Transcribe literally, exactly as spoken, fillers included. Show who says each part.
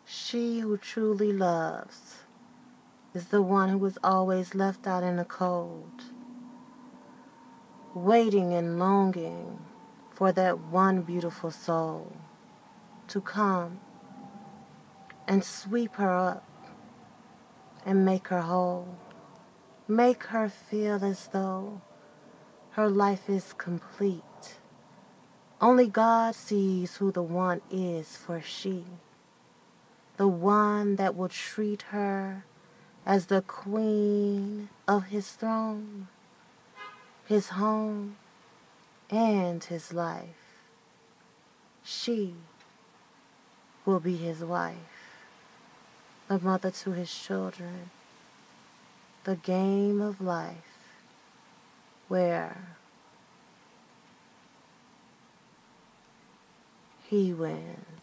Speaker 1: She who truly loves is the one who is always left out in the cold, waiting and longing for that one beautiful soul to come and sweep her up and make her whole, make her feel as though her life is complete. Only God sees who the one is for she, the one that will treat her as the queen of his throne, his home, and his life. She will be his wife, the mother to his children, the game of life where he wins.